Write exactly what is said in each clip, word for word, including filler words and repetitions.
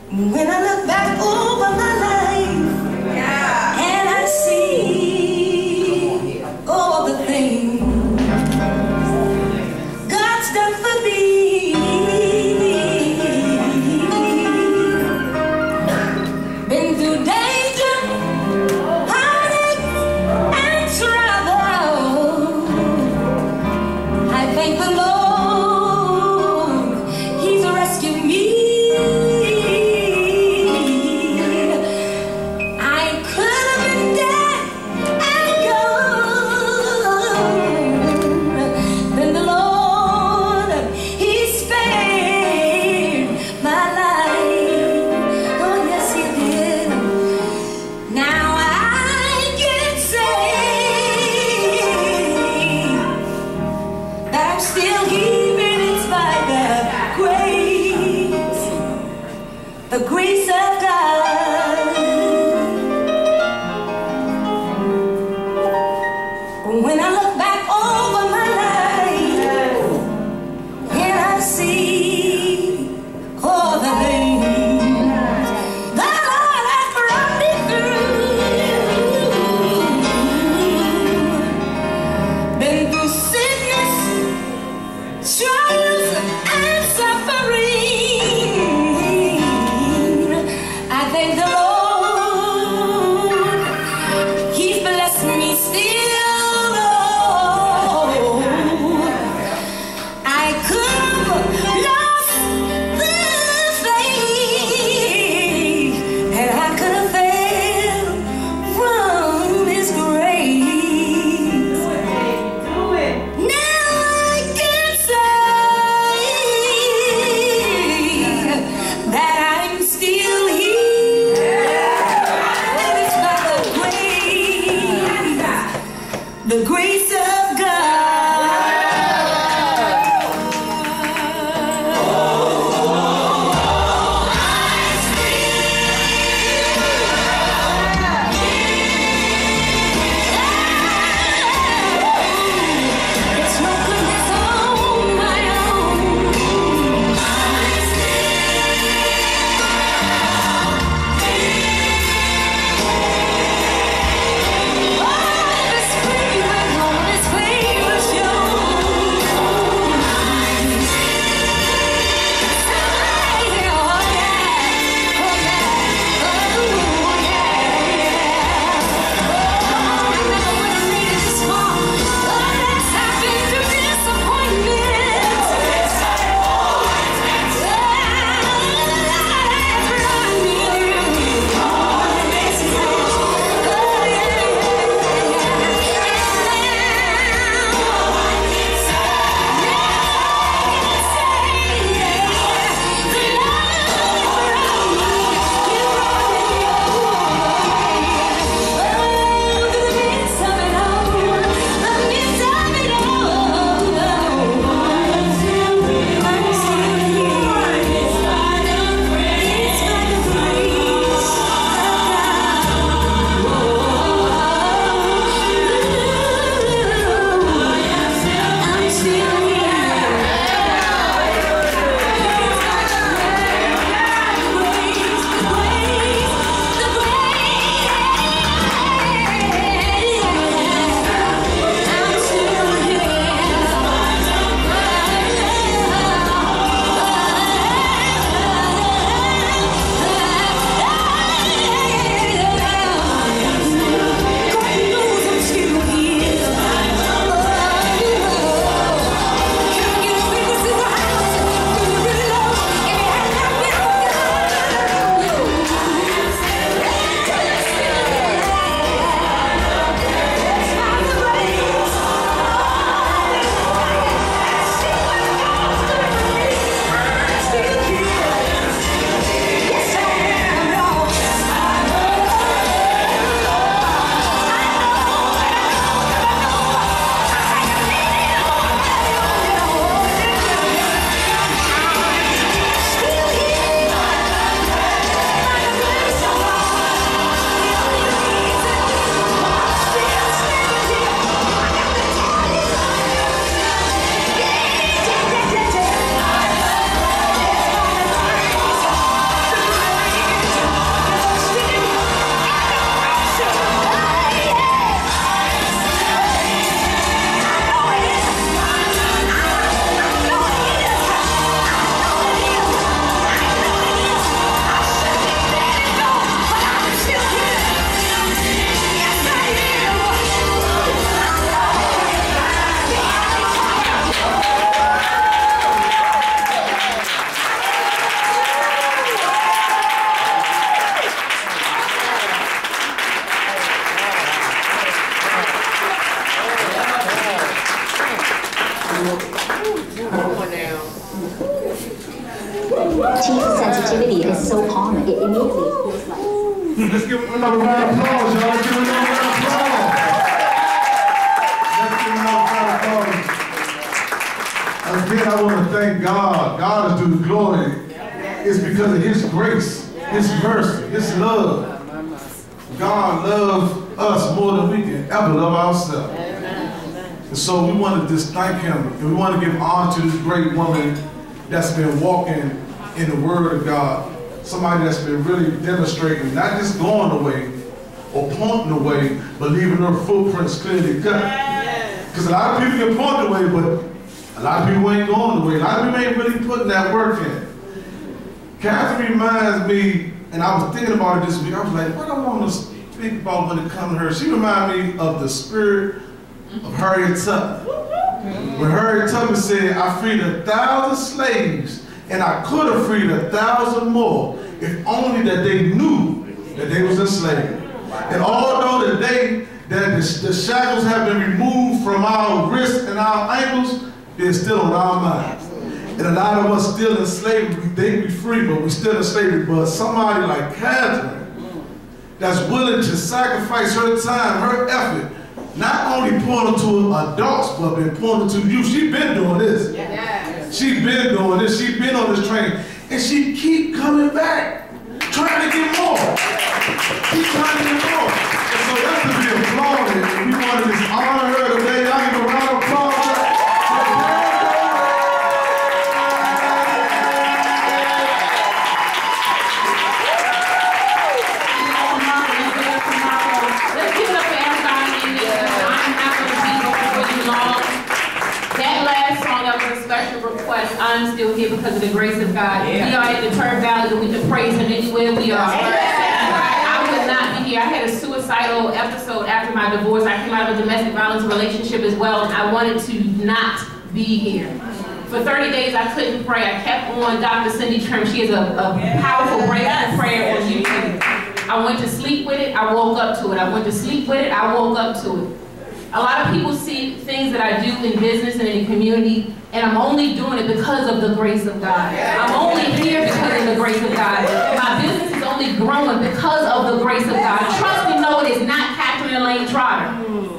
When I look back over my life, yeah, and I see all the things God's done for me, been through danger, heartache, and trouble. I thank the Lord, He's rescued me. The grace of God. When I look back over my life and I see all the things the Lord has brought me through, been through sickness, trials, and suffering. video is so calming. It immediately feels like. Let's give him another round of applause, y'all. Let's give him another round of applause. Let's give him another round of applause. Again, I want to thank God. God is due the glory. It's because of His grace, His mercy, His love. God loves us more than we can ever love ourselves. And so we want to just thank Him. And we want to give honor to this great woman that's been walking in the Word of God. Somebody that's been really demonstrating, not just going away or pointing away, but leaving her footprints clearly cut. Because a lot of people can point away, but a lot of people ain't going away. A lot of people ain't really putting that work in. Catherine reminds me, and I was thinking about it this week, I was like, what I want to speak about when it comes to her? She reminds me of the spirit of Harriet Tubman. When Harriet Tubman said, I freed a thousand slaves, and I could have freed a thousand more if only that they knew that they was enslaved. And although the day that the, the shackles have been removed from our wrists and our ankles, they're still on our minds. And a lot of us still in slavery. We think we're free, but we're still in slavery. But somebody like Catherine, that's willing to sacrifice her time, her effort, not only pointing to adults, but been pointing to youth. She's been doing this. Yeah. She's been doing this. She's been on this train. And she keep coming back, trying to get more. Keep trying to get more. And so that's to be applauded. And we want to just honor her today. Y'all give a round of applause. I'm still here because of the grace of God. Yeah. We are at the Turn Valley, and we can praise Him anywhere we are. Yeah. I would not be here. I had a suicidal episode after my divorce. I came out of a domestic violence relationship as well, and I wanted to not be here. For thirty days, I couldn't pray. I kept on Doctor Cindy Trim. She has a, a powerful breakthrough prayer on YouTube. I went to sleep with it. I woke up to it. I went to sleep with it. I woke up to it. A lot of people see things that I do in business and in the community, and I'm only doing it because of the grace of God. I'm only here because of the grace of God. My business is only growing because of the grace of God. Trust me, no, it is not Catherine Elaine Trotter.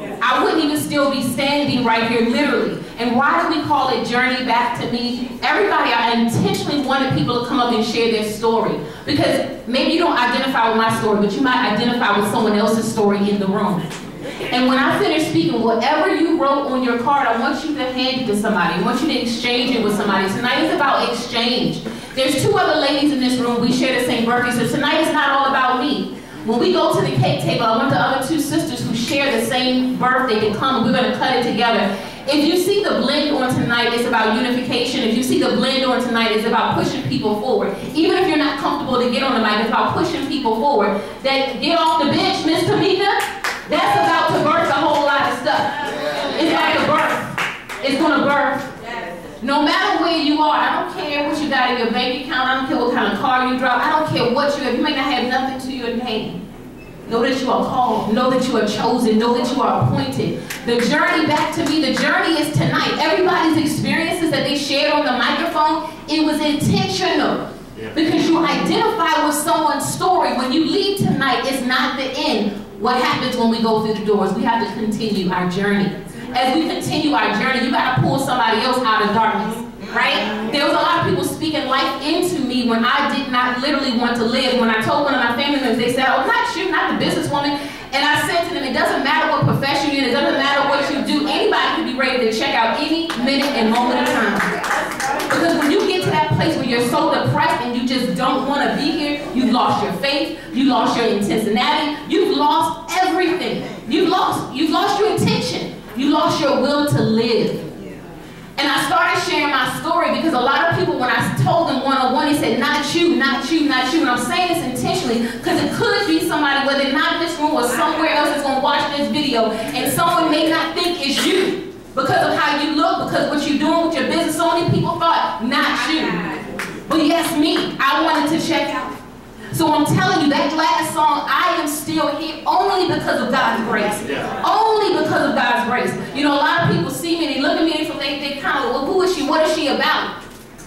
I wouldn't even still be standing right here, literally. And why do we call it Journey Back to Me? Everybody, I intentionally wanted people to come up and share their story. Because maybe you don't identify with my story, but you might identify with someone else's story in the room. And when I finish speaking, whatever you wrote on your card, I want you to hand it to somebody. I want you to exchange it with somebody. Tonight is about exchange. There's two other ladies in this room. We share the same birthday, so tonight is not all about me. When we go to the cake table, I want the other two sisters who share the same birthday to come. We're going to cut it together. If you see the blend on tonight, it's about unification. If you see the blend on tonight, it's about pushing people forward. Even if you're not comfortable to get on the mic, it's about pushing people forward. That get off the bench, Miss Tamika. That's about to birth a whole lot of stuff. It's like a birth. It's going to birth. No matter where you are, I don't care what you got in your bank account. I don't care what kind of car you drive. I don't care what you have. You may not have nothing to your name. Know that you are called. Know that you are chosen. Know that you are appointed. The journey back to me, the journey is tonight. Everybody's experiences that they shared on the microphone, it was intentional. Yeah. Because you identify with someone's story. When you leave tonight, it's not the end. What happens when we go through the doors? We have to continue our journey. As we continue our journey, you got to pull somebody else out of darkness, right? There was a lot of people speaking life into me when I did not literally want to live. When I told one of my family members, they said, oh, not you, not the businesswoman. And I said to them, it doesn't matter what profession you're in, it doesn't matter what you do. Anybody can be ready to check out any minute and moment of time. Because when you get to that place where you're so depressed and you just don't want to be here, you've lost your faith, you lost your intentionality, you've lost everything. You've lost, you've lost your intention. You lost your will to live. And I started sharing my story because a lot of people, when I told them one-on-one, they said, not you, not you, not you. And I'm saying this intentionally because it could be somebody, whether not in this room or somewhere else, that's going to watch this video, and someone may not think it's you because of how you look, because what you're doing with your business. So many people thought, not you. But yes, me. I wanted to check out. So I'm telling you, that last song, I am still here only because of God's grace. Yeah. Only because of God's grace. You know, a lot of people see me, they look at me, and they, they kind of, well, who is she? What is she about?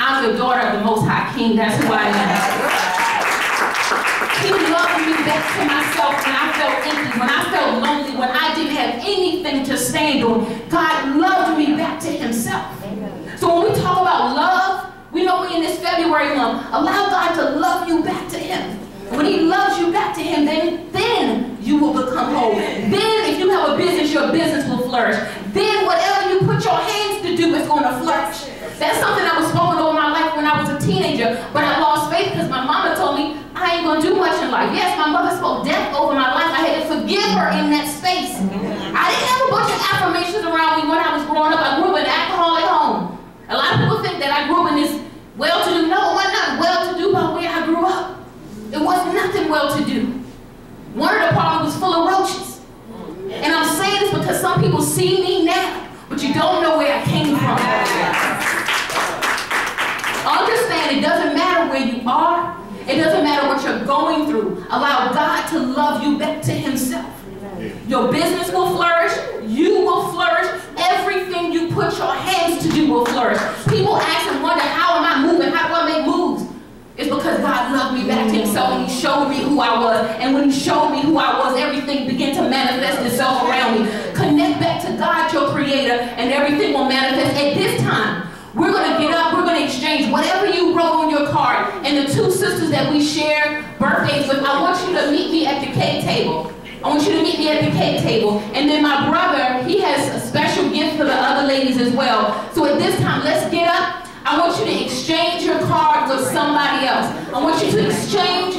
I'm the daughter of the Most High King. That's who I am. He loved me back to myself when I felt empty, when I felt lonely, when I didn't have anything to stand on. God loved me back to himself. So when we talk about love, we know we in this February month. Allow God to love you back to him. When he loves you back to him, then, then you will become whole. Then if you have a business, your business will flourish. Then whatever you put your hands to do is going to flourish. That's something that was spoken over my life when I was a teenager, but I lost faith because my mama told me I ain't going to do much in life. Yes, my mother spoke death over my life. I had to forgive her in that space. I didn't have a bunch of affirmations around me when I was growing up. I grew up in an alcoholic home. A lot of people think that I grew up in this well-to-do. No, it was not well-to-do by where I grew up. It was nothing well-to-do. One of the apartments was full of roaches. And I'm saying this because some people see me now, but you don't know where I came from. Understand, it doesn't matter where you are. It doesn't matter what you're going through. Allow God to love you back to himself. Your business will flourish. You will flourish. Everything you put your hands to do will flourish. People ask and wonder, how am I moving? How do I make moves? It's because God loved me back to himself and he showed me who I was. And when he showed me who I was, everything began to manifest itself around me. Connect back to God, your creator, and everything will manifest. At this time, we're going to get up, we're going to exchange whatever you wrote on your card. And the two sisters that we share birthdays with, I want you to meet me at the cake table. I want you to meet me at the cake table. And then my brother, he has a special gift for the other ladies as well. So at this time, let's get up. I want you to exchange your card with somebody else. I want you to exchange